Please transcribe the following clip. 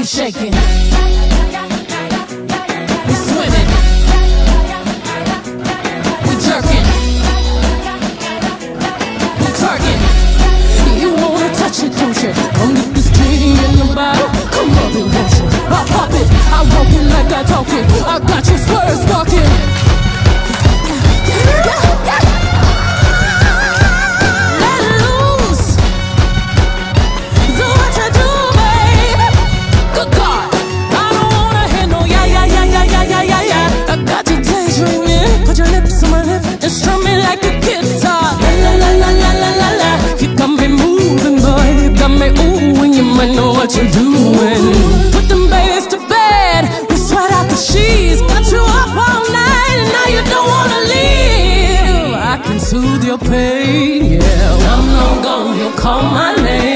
we shaking, we swimming, we jerking, we twerking. You wanna touch it, don't you? Come get this genie in the bottle. Come rub it, won't you? I pop it, I walk it like I talk it. I got your spurs sparking. Know what you're doing. Put them babies to bed. We sweat out the sheets. Got you up all night and now you don't wanna leave. I can soothe your pain, yeah. I'm long gone, you'll call my name.